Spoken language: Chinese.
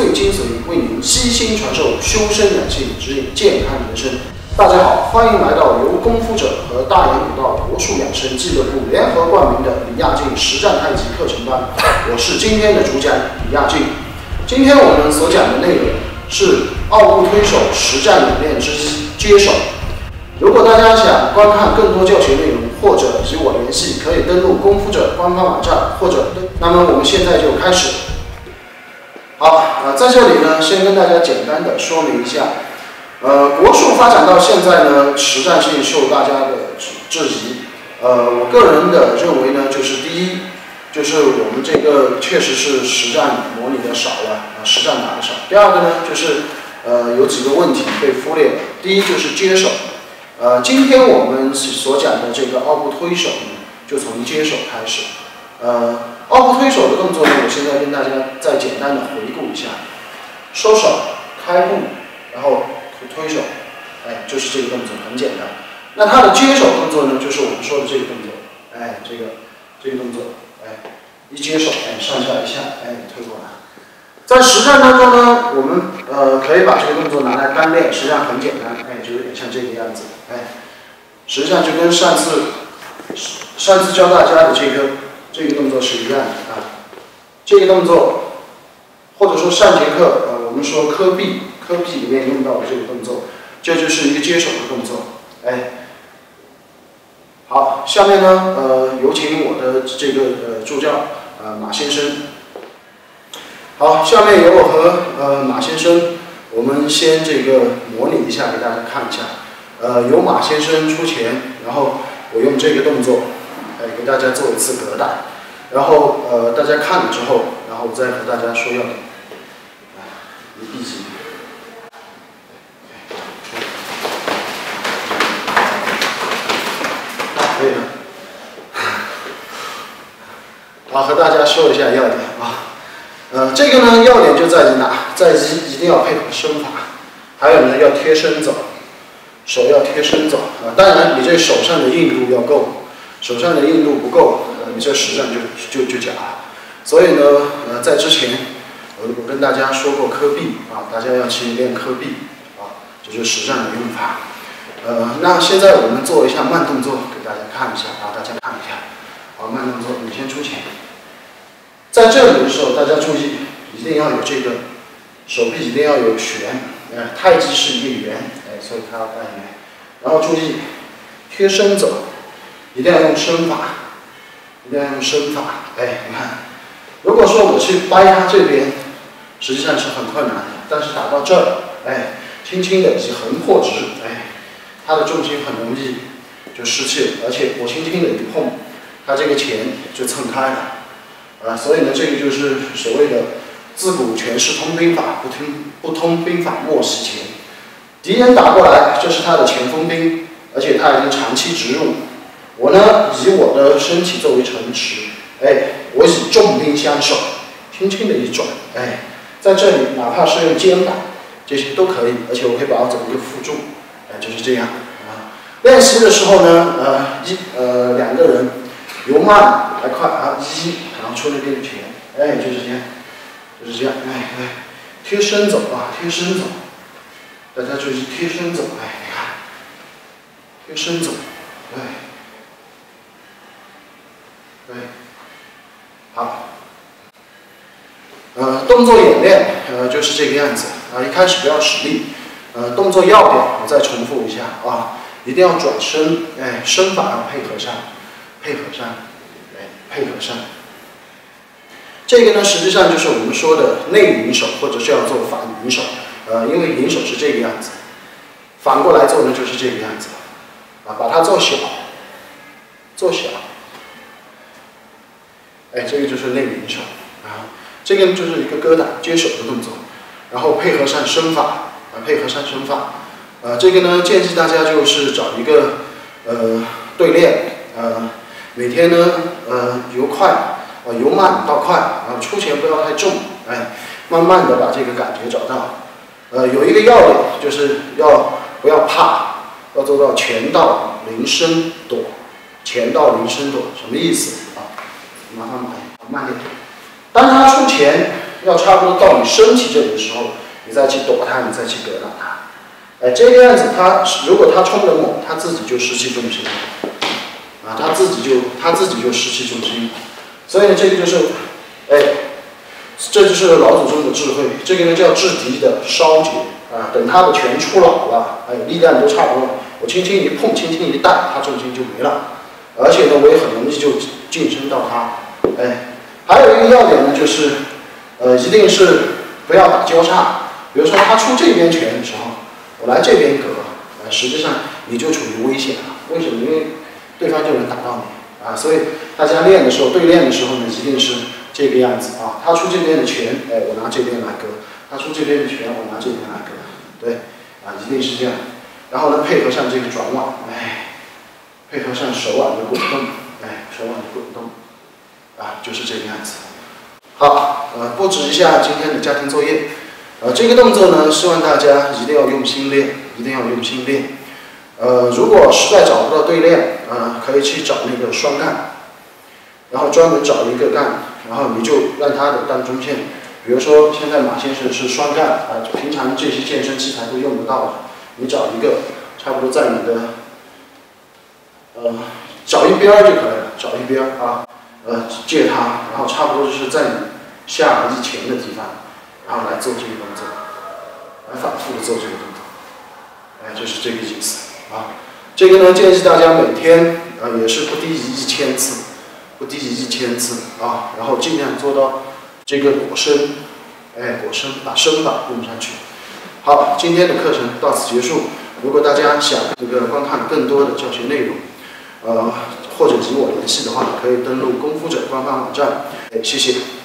粹精髓，为您悉心传授修身养性，指引健康人生。大家好，欢迎来到由功夫者和大研古道国术养生俱乐部联合冠名的李亚静实战太极课程班。我是今天的主讲李亚静。今天我们所讲的内容是奥步推手实战演练之一接手。如果大家想观看更多教学内容或者与我联系，可以登录功夫者官方网站或者那么我们现在就开始。好，在这里呢，先跟大家简单的说明一下，国术发展到现在呢，实战性受大家的质疑。我个人的认为呢，就是第一，就是我们这个确实是实战模拟的少了，实战打的少。第二个呢，就是有几个问题被忽略了。第一就是接手。今天我们所讲的这个奥步推手呢，就从接手开始。奥步推手的动作呢，我现在跟大家再简单的回顾一下：收手、开步，然后推手，就是这个动作，很简单。那它的接手动作呢，就是我们说的这个动作，这个动作，一接手，上下一下，推过来。在实战当中呢，我们可以把这个动作拿来单练，实际上很简单，就有点像这个样子，实际上就跟上次教大家的这个动作是一样的啊。这个动作，或者说上节课我们说科臂里面用到的这个动作，这就是一个接手的动作，好，下面呢有请我的这个助教马先生。好，下面由我和马先生，我们先这个模拟一下，给大家看一下。由马先生出前，然后我用这个动作，给大家做一次格挡，然后大家看了之后，然后我再和大家说要点。你闭紧。可以了。好，和大家说一下要点啊。这个呢，要点就在于哪？在于一定要配合身法，还有呢要贴身走，手要贴身走啊。当然，你这手上的硬度要够，手上的硬度不够，你这实战就假了。所以呢，在之前我跟大家说过科臂啊，大家要去练科臂啊，这就是实战的用法。那现在我们做一下慢动作，给大家看一下啊，大家看一下。好，慢动作，你先出前。在这里的时候，大家注意，一定要有这个手臂一定要有旋，太极是一个圆，所以它要带圆。然后注意贴身走，一定要用身法，你看，如果说我去掰它这边，实际上是很困难的，但是打到这儿，轻轻的以横破直，它的重心很容易就失去了，而且我轻轻的一碰，它这个前就蹭开了。所以呢，这个就是所谓的自古拳式通兵法，不通兵法莫袭前。敌人打过来，这是他的前锋兵，而且他已经长期直入。我呢，以我的身体作为城池，我以重兵相守，轻轻的一转，在这里哪怕是用肩膀，这些都可以，而且我可以把它整个附住，就是这样啊。练习的时候呢，两个人由慢来快啊，然后出那边的拳，就是这样，贴身走啊，贴身走，大家注意贴身走，你看，贴身走，好，动作演练，就是这个样子啊，一开始不要使力，动作要点我再重复一下啊，一定要转身，身法要配合上。这个呢，实际上就是我们说的内迎手，或者叫做反迎手。因为迎手是这个样子，反过来做呢就是这个样子，把它做小，这个就是内迎手啊。这个就是一个格挡接手的动作，然后配合上身法，这个呢建议大家就是找一个对练，每天呢由慢到快，出前不要太重，慢慢的把这个感觉找到。有一个要点就是不要怕，要做到前到零身躲，什么意思啊？麻烦慢点。当他出前， 要差不多到你身体这里的时候，你再去躲它，你再去格挡它。这个样子它如果它冲得猛，它自己就失去重心了，它自己就失去重心。所以这个就是，这就是老祖宗的智慧。这个呢叫制敌的稍捷等他的拳出老了，力量都差不多，我轻轻一碰，轻轻一带，他重心就没了。而且呢，我也很容易就近身到他。还有一个要点呢，就是一定是不要打交叉。比如说他出这边拳的时候，我来这边格，实际上你就处于危险了。为什么？因为对方就能打到你所以大家练的时候，对练的时候呢，一定是这个样子他出这边的拳，我拿这边来格；他出这边的拳，我拿这边来格。对，一定是这样。然后呢，配合上这个转腕，配合上手腕的滚动，手腕的滚动，就是这个样子。好，布置一下今天的家庭作业。这个动作呢，希望大家一定要用心练，一定要用心练。如果实在找不到对练，可以去找那个双杠，然后专门找一个杠，然后你就让它的当中线。比如说现在马先生是双杠平常这些健身器材都用得到的，你找一个差不多在你的找一边就可以了，找一边借它，然后差不多就是在你下颚前的地方，然后来做这个动作，来反复的做这个动作，就是这个意思这个呢，建议大家每天也是不低于1000次，不低于1000次然后尽量做到这个果身，果身把身法用上去。好，今天的课程到此结束。如果大家想观看更多的教学内容，或者与我联系的话，可以登录功夫者官方网站。谢谢。